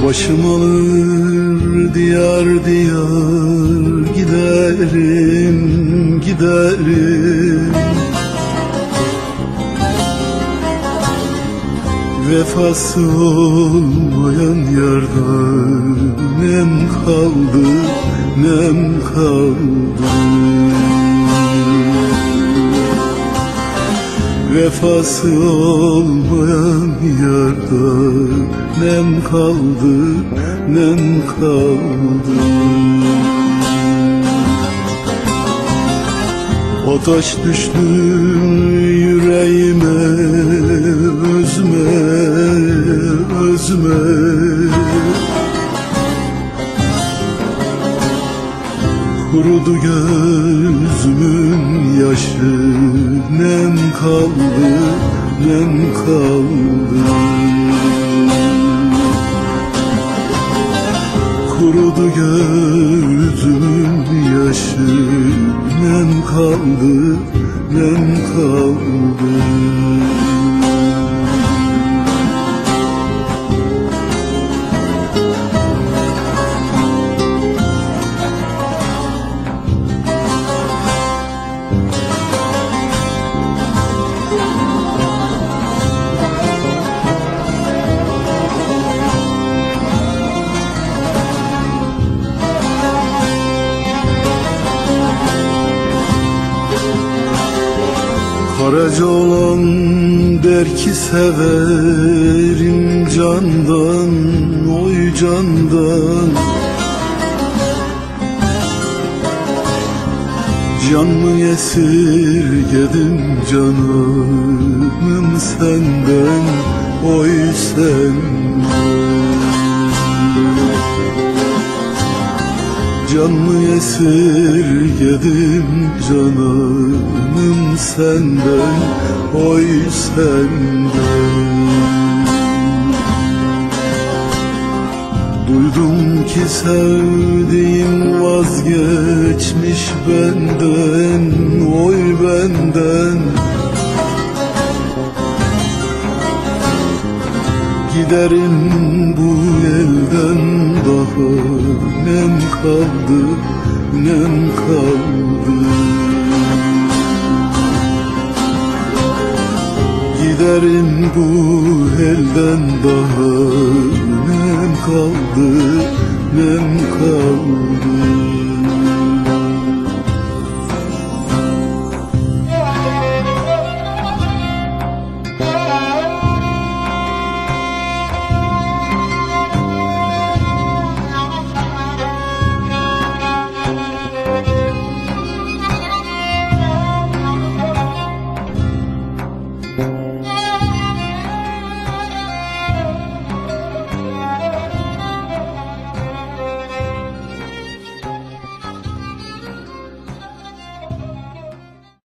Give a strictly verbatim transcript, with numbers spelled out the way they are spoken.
Başım alır diyar diyar giderim, giderim. Vefası olmayan yardan nem kaldı, nem kaldı. Vefası olmayan yardan nem kaldı, nem kaldı. Ataş düştü yüreğime, özme, özme. Kurudu gözümün yaşı, nem kaldı, nem kaldı. Kurudu gözümün yaşı, nem kaldı, nem kaldı. Karaca olan der ki severim candan, oy candan. Canımı esirgedim canımım senden, oy senden. Canımı esirgedim canımım senden, oy senden. Duydum ki sevdiğim vazgeçmiş benden, oy benden. Giderim bu elden daha nem kaldı, nem kaldı. Giderim bu elden daha nem kaldı, nem kaldı.